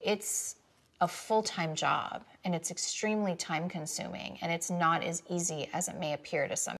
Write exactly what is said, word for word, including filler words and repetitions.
it's a full-time job, and it's extremely time-consuming, and it's not as easy as it may appear to some